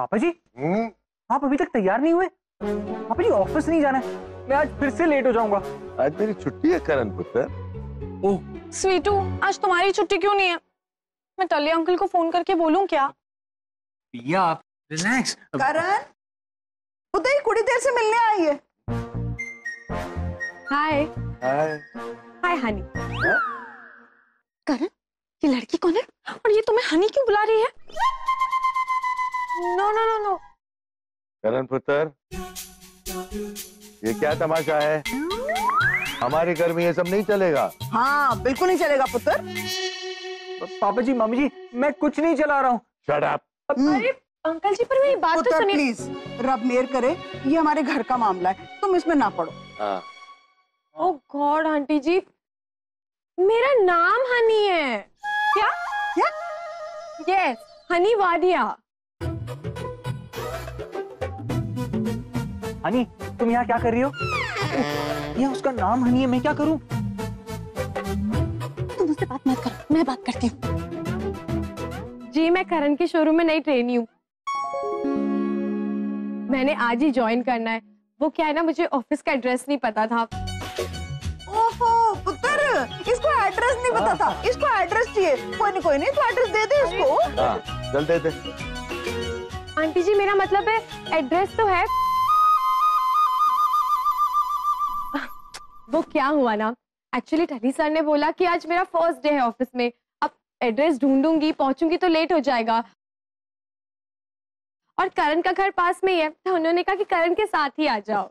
पापा जी आप अभी तक तैयार नहीं हुए? पापा जी ऑफिस नहीं जाना है, मैं आज फिर से लेट हो जाऊंगा। आज मेरी छुट्टी है करण पुत्र। ओह स्वीटू, आज तुम्हारी छुट्टी क्यों नहीं है? मैं टल्ले अंकल को फोन करके बोलूं क्या? पिया आप रिलैक्स। करण, उदय कुड़ी देर से मिलने आई है। हाय हाय। हाय हनी। करण, ये लड़की कौन है और ये तुम्हें हनी क्यों बुला रही है? No no no no. Karan पुत्र, ये क्या तमाशा है? हमारे घर में ये सब नहीं चलेगा। हाँ बिल्कुल नहीं चलेगा पुत्र। पापा जी मम्मी जी मैं कुछ नहीं चला रहा हूँ। Shut up. अरे अंकल जी पर मेरी बात तो पुत्र सुनिए। प्लीज, रब मेहर करे, ये हमारे घर का मामला है, तुम इसमें ना पड़ो। हाँ। ओह गॉड आंटी जी, मेरा नाम हनी है। क्या? क्या? यस, हनी वाडिया। हनी तुम यहाँ क्या कर रही हो? ये उसका नाम हनी है, मैं क्या करूँ? तुम मुझसे बात मत करो, मैं बात करती हूँ। जी मैं करण के शोरूम में नई ट्रेनी हूँ, मैंने आज ही ज्वाइन करना है। वो क्या है ना, मुझे ऑफिस का एड्रेस नहीं पता था। ओहो पुत्र, इसको एड्रेस नहीं पता था, इसको एड्रेस चाहिए। कोई नहीं तो एड्रेस दे दे इसको। हाँ, चल दे दे। आंटी जी मेरा मतलब है एड्रेस तो है। वो क्या हुआ ना, एक्चुअली टली सर ने बोला कि आज मेरा फर्स्ट डे है ऑफिस में, अब एड्रेस ढूंढूंगी, पहुंचूंगी तो लेट हो जाएगा। और करण का घर पास में ही है, तो उन्होंने कहा कि करण के साथ ही आ जाओ।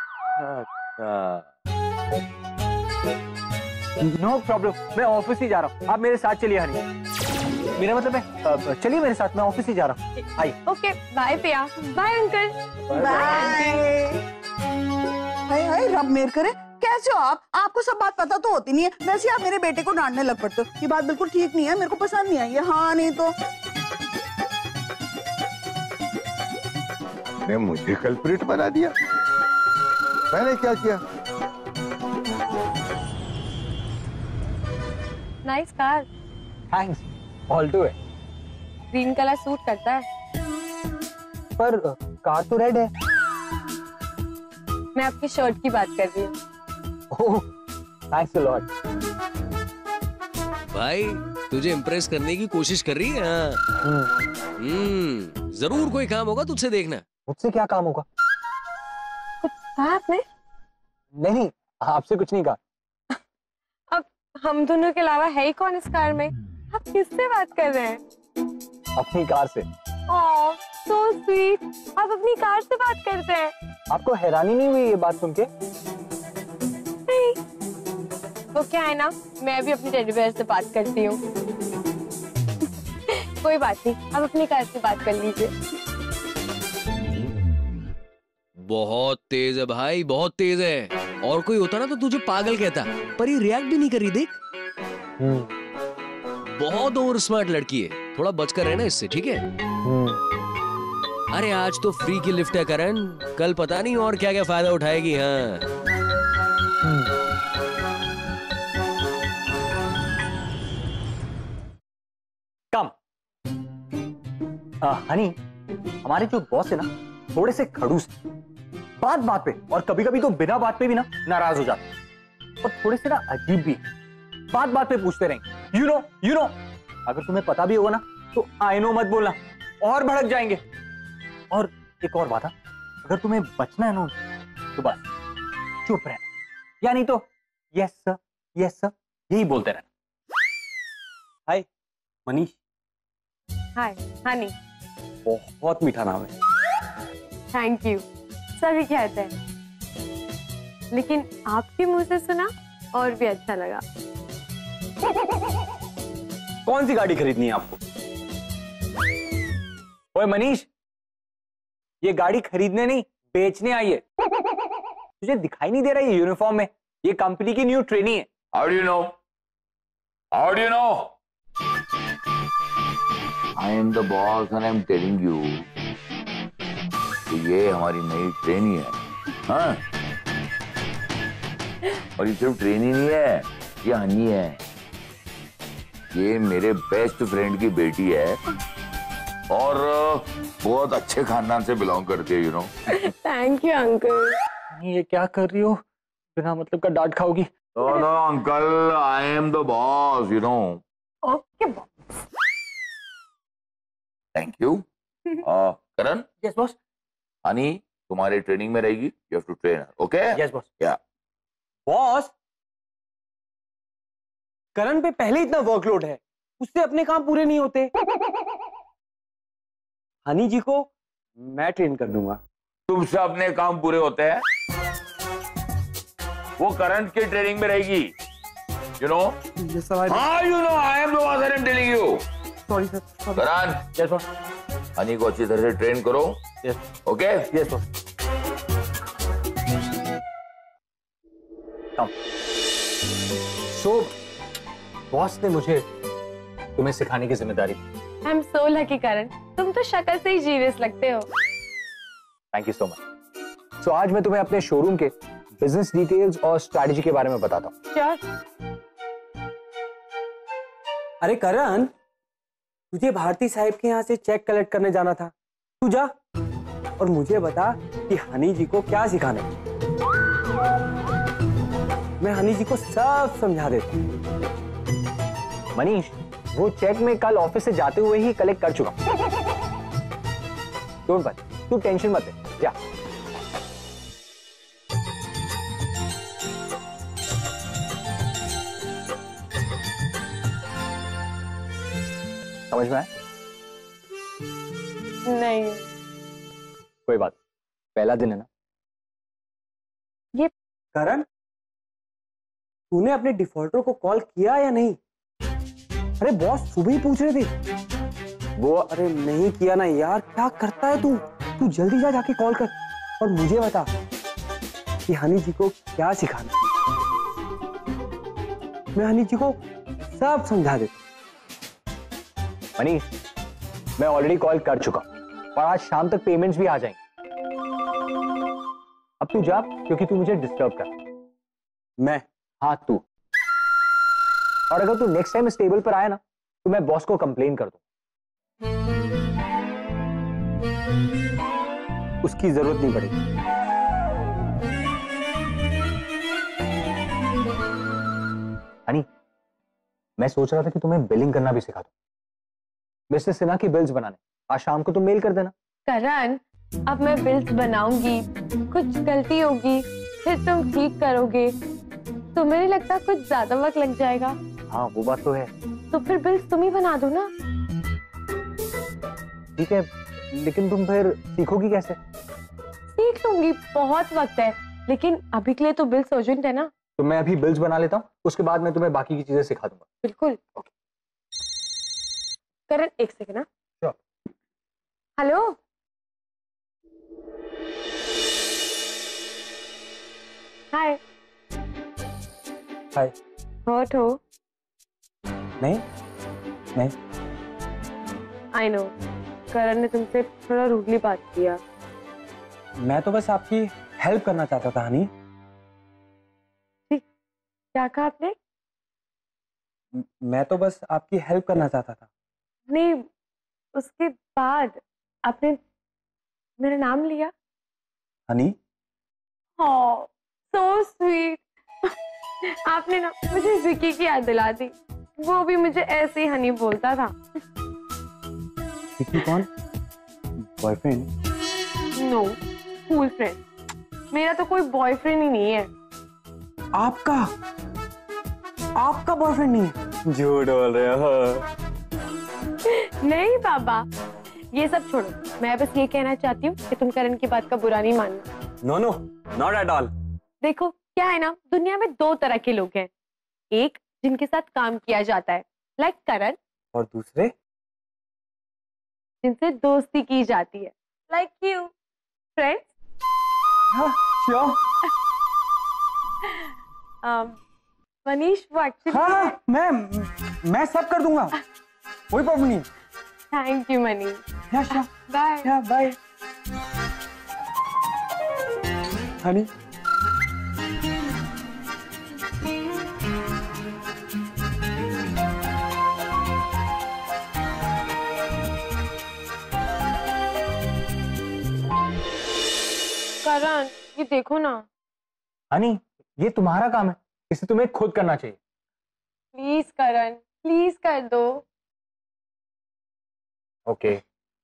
नो प्रॉब्लम, मैं ऑफिस ही जा रहा हूँ, आप मेरे साथ चलिए हनी। मेरा मतलब है चलिए मेरे साथ, मैं ऑफिस ही जा रहा हूँ। आइए। Okay bye Piya. Bye uncle. Bye. Hi hi, रब मेहर करे, कैसे हो आप? आपको सब बात पता तो होती नहीं है, वैसे आप मेरे बेटे को डांटने लग पड़ते हो। ये बात बिल्कुल ठीक नहीं है, मेरे को पसंद नहीं आई है। हाँ नहीं तो ने मुझे कल्प्रिट बना दिया। मैंने क्या किया? Nice car. थैंक्स, ऑल्टो है। ग्रीन कलर सूट करता है। पर कार तो रेड है। मैं आपकी शर्ट की बात कर रही हूँ। Oh thanks a lot. भाई तुझे इम्प्रेस करने की कोशिश कर रही है। जरूर कोई काम होगा तुझसे, देखना। मुझसे क्या काम होगा? कुछ कहा आपने? नहीं, आपसे कुछ नहीं कहा। अब हम दोनों के अलावा है ही कौन इस कार में? आप किससे बात कर रहे हैं? अपनी कार से। ओह सो स्वीट, आप अपनी कार से बात करते हैं। आपको हैरानी नहीं हुई ये बात सुन के? नहीं, वो क्या है ना, मैं भी अपनी टेडी बेयर से बात करती हूँ। कोई बात नहीं, आप अपनी कार से बात कर लीजिए। बहुत तेज है भाई, बहुत तेज है। और कोई होता ना तो तुझे पागल कहता, पर ये रिएक्ट भी नहीं कर रही, देख। बहुत ओवर स्मार्ट लड़की है, थोड़ा बचकर रहना इससे, ठीक है? अरे आज तो फ्री की लिफ्ट है करण, कल पता नहीं और क्या क्या फायदा उठाएगी। हाँ कम। हनी, हमारे जो बॉस है ना, थोड़े से खड़ूस, बात बात पे और कभी कभी तो बिना बात पे भी ना नाराज हो जाते, और थोड़े से ना अजीब भी, बात बात पे पूछते रहेंगे। यू नो अगर तुम्हें पता भी होगा ना तो आई नो मत बोलना, और भड़क जाएंगे। और एक और बात है, अगर तुम्हें बचना है ना तो बस चुप रहना, या नहीं तो यस सर यही बोलते रहना। हाय मनीष। हाय हनी। बहुत मीठा नाम है। थैंक यू, सभी कहते हैं, लेकिन आपके मुंह से सुना और भी अच्छा लगा। कौन सी गाड़ी खरीदनी है आपको? ओए मनीष, ये गाड़ी खरीदने नहीं बेचने आई है। तुझे दिखाई नहीं दे रहा है यूनिफॉर्म में? ये कंपनी की न्यू ट्रेनी है। How do you know? How do you know? I am the boss and I'm telling you. तो ये हमारी नई ट्रेनी है। हाँ? और ये सिर्फ ट्रेनी नहीं है, ये हनी है। ये मेरे बेस्ट फ्रेंड की बेटी है और बहुत अच्छे खानदान से बिलोंग करती है, you know. Thank you uncle. ये क्या कर रही हो? बिना मतलब का डांट खाओगी। No uncle, I am the boss, you know. Okay thank you. Karan. Yes boss. Honey तुम्हारी ट्रेनिंग में रहेगी, you have to train her, okay? Yes boss. या बॉस, करण पे पहले इतना वर्कलोड है, उससे अपने काम पूरे नहीं होते। हनी जी को मैं ट्रेन कर दूंगा। तुमसे अपने काम पूरे होते हैं? वो करण की ट्रेनिंग में रहेगी, यू नो। हाँ, you know, I am the boss, I am telling you. Sorry sir. Karan. Yes boss. Honey को अच्छी तरह से ट्रेन करो। Yes. Okay? Yes boss. So boss ने मुझे तुम्हें सिखाने की जिम्मेदारी दी। आई एम सो लकी करण, तुम तो शक्ल से ही जीनियस लगते हो। Thank you so much. So आज मैं तुम्हें अपने शोरूम के बिजनेस डिटेल्स और स्ट्रैटेजी के बारे में बताता हूँ। श्योर। अरे करण, तुझे भारती साहब के यहाँ से चेक कलेक्ट करने जाना था, तू जा और मुझे बता कि हनी जी को क्या सिखाना है। मैं हनी जी को सब समझा देता हूँ। मनीष, वो चेक मैं कल ऑफिस से जाते हुए ही कलेक्ट कर चुका हूं। डोंट वरी, तू टेंशन मत ले, जा। समझ में आया? नहीं। कोई बात, पहला दिन है ना। ये करण, तूने अपने डिफॉल्टर को कॉल किया या नहीं? अरे बॉस सुबह ही पूछ रहे थे वो। अरे नहीं किया ना यार, क्या करता है तू? तू जल्दी जा, जाके कॉल कर और मुझे बता कि हनी जी को क्या सिखाना। मैं हनी जी को सब समझा देता। मनीष, मैं ऑलरेडी कॉल कर चुका और आज शाम तक पेमेंट्स भी आ जाएंगे। अब तू जा, क्योंकि तू मुझे डिस्टर्ब कर। मैं? हाँ तू। और अगर तू नेक्स्ट टाइम इस टेबल पर आया ना, तो मैं बॉस को कंप्लेन कर दूं। उसकी जरूरत नहीं पड़ेगी। हनी, मैं सोच रहा था कि तुम्हें बिलिंग करना भी सिखा दूं। मिस्टर सिन्हा की बिल्स बनाने आज शाम को तुम मेल कर देना। करण, अब मैं बिल्स बनाऊंगी, कुछ गलती होगी, फिर तुम ठीक करोगे, तो मुझे लगता कुछ ज्यादा वक्त लग जाएगा। हाँ वो बात तो है। तो फिर बिल्स तुम ही बना दो ना। ठीक है, लेकिन तुम फिर सीखोगी कैसे? सीख लूंगी, बहुत वक्त है, लेकिन अभी के लिए तो बिल्स अर्जेंट है ना। तो मैं अभी बिल्स बना लेता हूँ, उसके बाद मैं तुम्हें बाकी की चीजें सिखा दूंगा। बिल्कुल। करण, एक सेकंड ना। Sure. Hello. Hi. Hi. Hot हो? नहीं नहीं। आई नो, करण ने तुमसे थोड़ा रूडली बात किया। मैं तो बस आपकी हेल्प करना चाहता था हनी। क्या कहा आपने? मैं तो बस आपकी हेल्प करना चाहता था। नहीं, उसके बाद आपने मेरा नाम लिया। हनी? Oh, so sweet. आपने ना मुझे विकी की याद दिला दी। वो भी मुझे ऐसे ही हनी बोलता था। विकी कौन? बॉयफ्रेंड? No, school friend. मेरा तो कोई बॉयफ्रेंड ही नहीं है। आपका बॉयफ्रेंड नहीं है? झूठ बोल रहे हो। नहीं बाबा, ये सब छोड़ो। मैं बस ये कहना चाहती हूँ कि तुम करण की बात का बुरा नहीं मानना। No no, not at all. देखो क्या है ना, दुनिया में दो तरह के लोग हैं। एक जिनके साथ काम किया जाता है, लाइक करण, और दूसरे जिनसे दोस्ती की जाती है, like you, friends. Sure. Manish, वो एक्चुअली हाँ, मैं सब कर दूंगा, कोई प्रॉब्लम नहीं। Thank you Manish. Bye. Bye honey. Karan ये देखो ना। हनी, ये तुम्हारा काम है, इसे तुम्हें खुद करना चाहिए। प्लीज करण, प्लीज कर दो। ओके।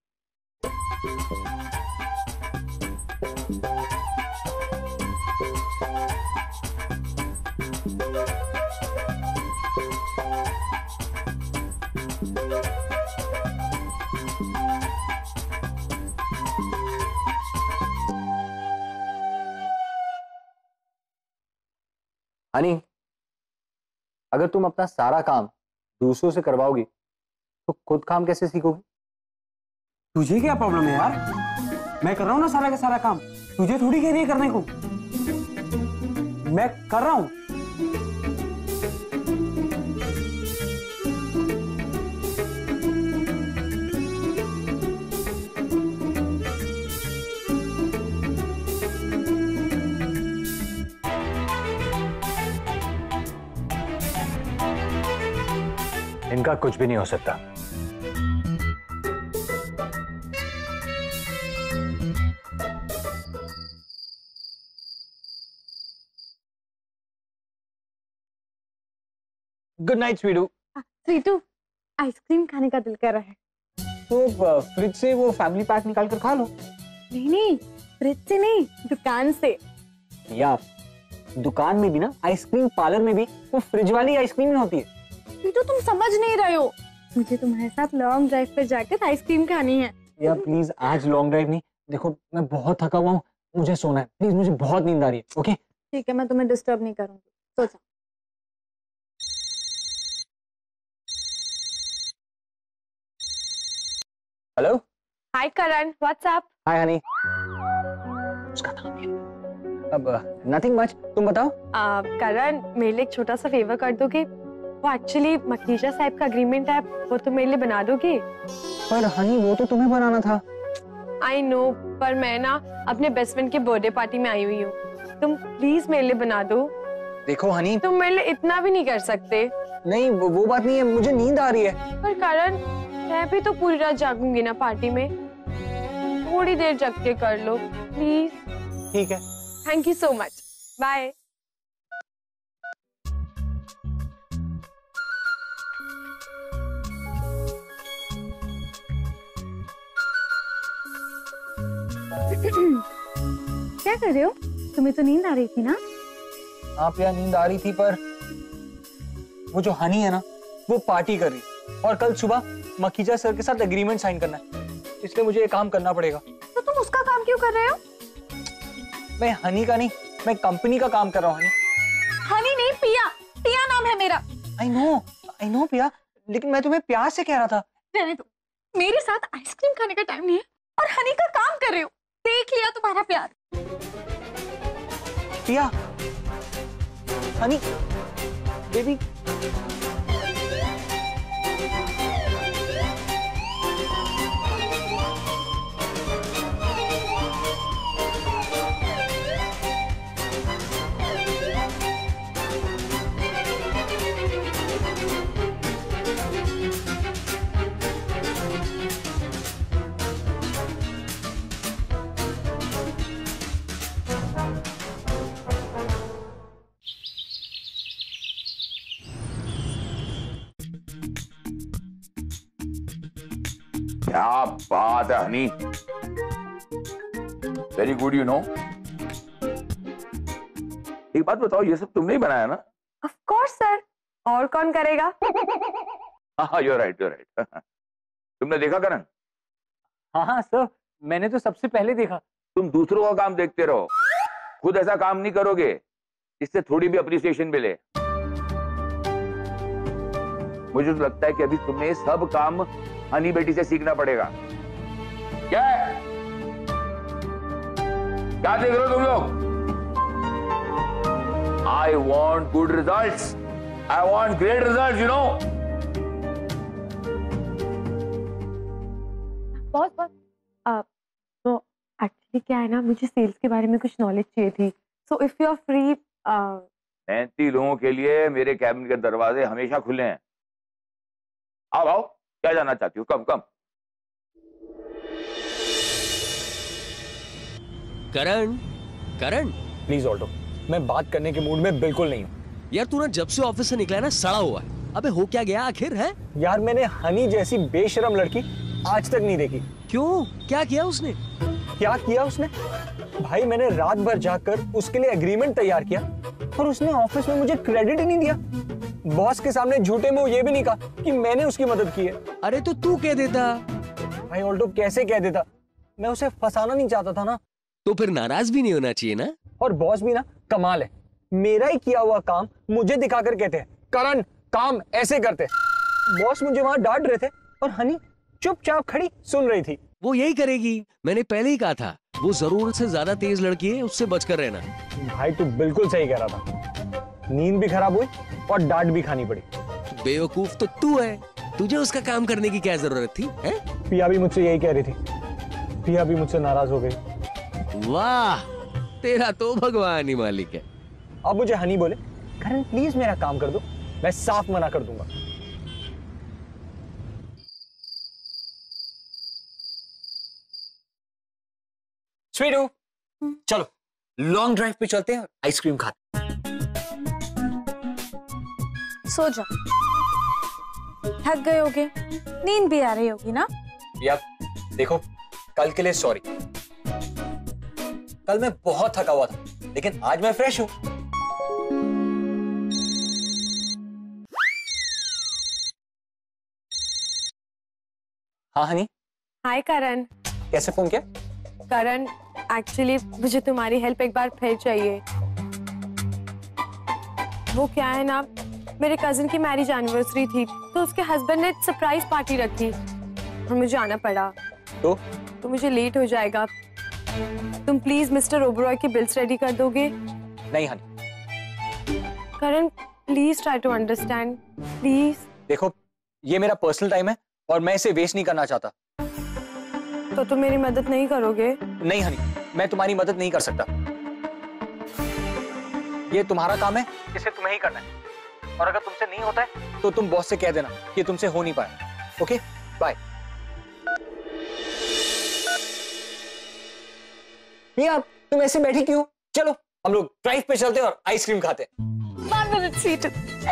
हनी, अगर तुम अपना सारा काम दूसरों से करवाओगी तो खुद काम कैसे सीखोगी? तुझे क्या प्रॉब्लम है यार? मैं कर रहा हूँ ना सारा का सारा काम, तुझे थोड़ी कह रही है करने को। मैं कर रहा हूँ। इनका कुछ भी नहीं हो सकता। गुड नाइट स्वीटू। स्वीटू, आइसक्रीम खाने का दिल कर रहा है। तो फ्रिज से वो फैमिली पैक निकाल कर खा लो। नहीं नहीं, फ्रिज से नहीं, दुकान से। या दुकान में भी ना, आइसक्रीम पार्लर में भी वो फ्रिज वाली आइसक्रीम ही होती है। स्वीटू तुम समझ नहीं रहे हो, मुझे तुम्हारे साथ लॉन्ग ड्राइव पे जाकर आइसक्रीम खानी है। या प्लीज, आज लॉन्ग ड्राइव नहीं, देखो मैं बहुत थका हुआ हूँ, मुझे सोना है। प्लीज, मुझे बहुत नींद आ रही है। ओके ठीक है, मैं तुम्हें डिस्टर्ब नहीं करूंगी, सो जाओ। Hello. Hi Karan, WhatsApp. Hi honey. उसका नाम है। अब नथिंग मच, तुम बताओ। करण, मेरे लिए एक छोटा सा फेवर कर दोगे? वो एक्चुअली मखीजा साहब का एग्रीमेंट है, वो तुम मेरे लिए बना दोगे? पर हनी, वो तो तुम्हें बनाना था। आई नो, पर मैं ना अपने बेस्ट फ्रेंड की बर्थडे पार्टी में आई हुई हूँ, तुम प्लीज मेरे लिए बना दो। देखो हनी, तुम मेरे लिए इतना भी नहीं कर सकते। नहीं वो बात नहीं है, मुझे नींद आ रही है। पर करण, मैं भी तो पूरी रात जागूंगी ना पार्टी में, थोड़ी देर जग के कर लो प्लीज। ठीक है। Thank you so much, bye. क्या कर रहे हो? तुम्हें तो नींद आ रही थी ना? हाँ पिया, नींद आ रही थी, पर वो जो हनी है ना, वो पार्टी कर रही, और कल सुबह मखीजा सर के साथ एग्रीमेंट साइन करना है, इसलिए मुझे ये काम करना पड़ेगा। तो तुम उसका काम क्यों कर रहे हो? मैं हनी का नहीं, मैं कंपनी का काम कर रहा हूँ। हनी नहीं, पिया। पिया नाम है मेरा। आई नो पिया, लेकिन मैं तुम्हें प्यार से कह रहा था। रहने दो, मेरे साथ आइसक्रीम खाने का टाइम नहीं है और हनी का काम कर रहे हो। देख लिया तुम्हारा प्यार। पिया, हनी, बेबी। क्या बात है honey, very good. You know, एक बात बताओ, ये सब तुमने ही बनाया ना? ऑफ कोर्स सर, और कौन करेगा? हाँ, you're right, you're right. तुमने देखा करण? हाँ सर, मैंने तो सबसे पहले देखा। तुम दूसरों का काम देखते रहो, खुद ऐसा काम नहीं करोगे जिससे थोड़ी भी अप्रिसिएशन मिले। मुझे तो लगता है कि अभी तुम्हें सब काम हनी बेटी से सीखना पड़ेगा। क्या है? क्या देख रहे हो तुम लोग? I want good results. I want great results, you know. बहुत तो एक्चुअली क्या है ना, मुझे सेल्स के बारे में कुछ नॉलेज चाहिए थी। So if you are free. 35 लोगों के लिए मेरे कैबिन के दरवाजे हमेशा खुले हैं। आओ आओ, क्या जानना चाहती हो? कम कम। करण, करण, प्लीज ऑल्टो, मैं बात करने के मूड में बिल्कुल नहीं हूँ। यार तू ना जब से ऑफिस से निकला है ना सड़ा हुआ है। अबे हो क्या गया आखिर है? यार मैंने हनी जैसी बेशरम लड़की आज तक नहीं देखी। क्यों, क्या किया उसने? क्या किया उसने? भाई मैंने रात भर जाकर उसके लिए एग्रीमेंट तैयार किया और उसने ऑफिस में मुझे क्रेडिट ही नहीं दिया। बॉस के सामने झूठे मुंह ये भी नहीं कहा कि मैंने उसकी मदद की है। अरे तो तू कह देता। भाई ऑल्टो कैसे कह देता, मैं उसे फंसाना नहीं चाहता था ना। तो फिर नाराज भी नहीं होना चाहिए ना। और बॉस भी ना कमाल है, मेरा ही किया हुआ काम मुझे दिखाकर कहते हैं करण काम ऐसे करते। बॉस मुझे वहां डांट रहे थे और हनी चुपचाप खड़ी सुन रही थी। वो यही करेगी, मैंने पहले ही कहा था। वो जरूरत से ज्यादा तेज लड़की है, उससे बचकर रहना। भाई तू बिल्कुल सही कह रहा था, नींद भी खराब हुई और डांट भी खानी पड़ी। बेवकूफ तो तू है, तुझे उसका काम करने की क्या जरूरत थी है? पिया भी मुझसे यही कह रही थी, पिया भी मुझसे नाराज हो गई। वाह, तेरा तो भगवान ही मालिक है। अब मुझे हनी बोले करण प्लीज मेरा काम कर दो, मैं साफ मना कर दूंगा। स्वीटू चलो लॉन्ग ड्राइव पे चलते हैं और आइसक्रीम खाते हैं। सो जा, थक गए होगे, नींद भी आ रही होगी ना। यार देखो, कल के लिए सॉरी, कल मैं बहुत थका हुआ था लेकिन आज मैं फ्रेश हूं। हाँ हनी। हाय करण। कैसे फोन किया? करण, एक्चुअली मुझे तुम्हारी हेल्प एक बार फिर चाहिए। वो क्या है ना, मेरे कजिन की मैरिज एनिवर्सरी थी तो उसके हस्बैंड ने सरप्राइज पार्टी रखी और मुझे आना पड़ा। तो मुझे लेट हो जाएगा। तुम प्लीज मिस्टर ओबरॉय के बिल्स रेडी कर दोगे? नहीं honey. Karan please try to understand please. देखो ये मेरा पर्सनल टाइम है और मैं इसे वेस्ट नहीं करना चाहता। तो तुम मेरी मदद नहीं करोगे? नहीं हनी, मैं तुम्हारी मदद नहीं कर सकता। ये तुम्हारा काम है, इसे तुम्हें ही करना है। और अगर तुमसे नहीं होता है तो तुम बॉस से कह देना कि तुमसे हो नहीं पाया। Okay bye. पिया तुम ऐसे बैठी क्यों? चलो हम लोग ड्राइव पे चलते हैं और आइसक्रीम खाते हैं। 1 minute seat.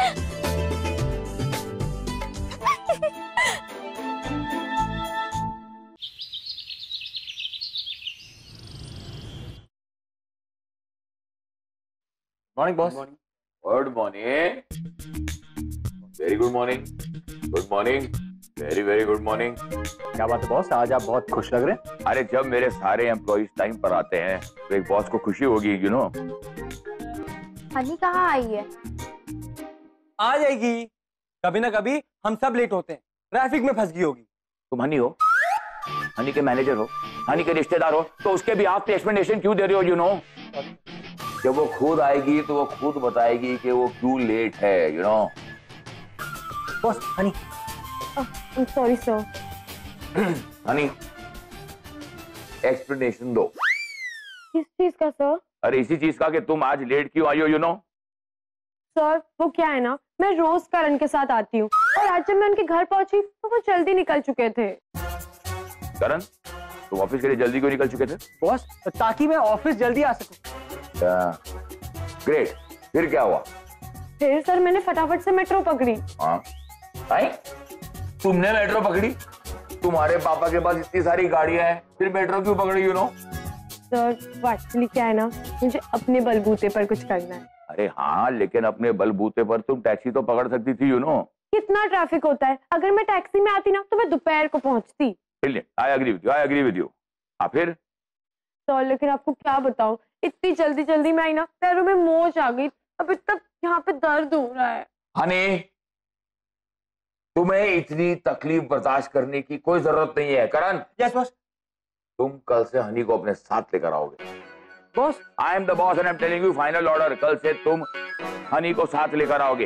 Morning boss. Good morning, very good morning, good morning, very very good morning. क्या बात है बॉस, आज आप बहुत खुश लग रहे हैं। अरे जब मेरे सारे एम्प्लॉइज टाइम पर आते हैं तो एक बॉस को खुशी होगी, यू नो। हनी कहाँ आई है? आ जाएगी, कभी ना कभी हम सब लेट होते हैं, ट्रैफिक में फंस गई होगी। तुम हनी हो, हनी के मैनेजर हो, हनी के रिश्तेदार हो, तो उसके भी आप एक्सप्लेनेशन क्यों दे रहे हो, यू नो। जब वो खुद आएगी तो वो खुद बताएगी कि वो क्यों लेट है, you know. Boss honey. Sorry sir. Honey explanation दो। किस चीज का सर? अरे इसी चीज का कि तुम आज लेट क्यों आई हो, यू नो। सर वो क्या है ना, मैं रोज करण के साथ आती हूँ और आज जब मैं उनके घर पहुंची तो वो जल्दी निकल चुके थे। करण तुम ऑफिस के लिए जल्दी क्यों निकल चुके थे? बॉस ताकि मैं ऑफिस जल्दी आ सकूं। ग्रेट, फिर क्या हुआ? फिर सर मैंने फटाफट से मेट्रो पकड़ी। हाँ आई? तुमने मेट्रो पकड़ी? तुम्हारे पापा के पास इतनी सारी गाड़ियां हैं, फिर मेट्रो क्यों पकड़ी, यू नो? सर वो एक्चुअली क्या है ना, मुझे अपने बलबूते पर कुछ करना है। अरे हाँ, लेकिन अपने बलबूते पर तुम टैक्सी तो पकड़ सकती थी, यू नो। कितना ट्रैफिक होता है, अगर मैं टैक्सी में आती ना तो मैं दोपहर को पहुंचती। I agree with you, I agree with you. हाँ फिर? सर लेकिन आपको क्या बताऊं, इतनी जल्दी जल्दी में आई ना, पैरों में मोच आ गई, अभी तक यहाँ पे दर्द हो रहा है। हनी तुम्हें इतनी तकलीफ बर्दाश्त करने की कोई जरूरत नहीं है। करण। Yes boss. तुम कल से हनी को अपने साथ लेकर आओगे। Boss I am the boss and I am telling you final order, कल से तुम हनी को साथ लेकर आओगे।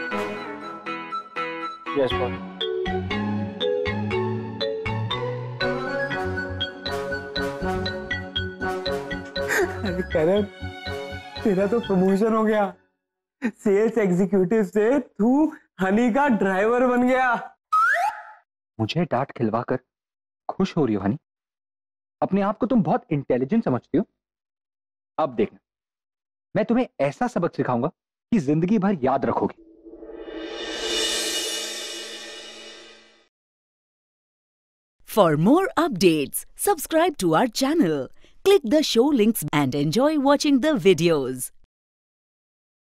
Yes boss. करण तेरा तो प्रमोशन हो गया, सेल्स एग्जीक्यूटिव से तू हनी का ड्राइवर बन गया। मुझे डांट खिलवाकर खुश हो रही हो हनी? अपने आप को तुम बहुत इंटेलिजेंट समझती हो, अब देखना, मैं तुम्हें ऐसा सबक सिखाऊंगा कि जिंदगी भर याद रखोगे। For more updates, subscribe to our channel, click the show links and enjoy watching the videos.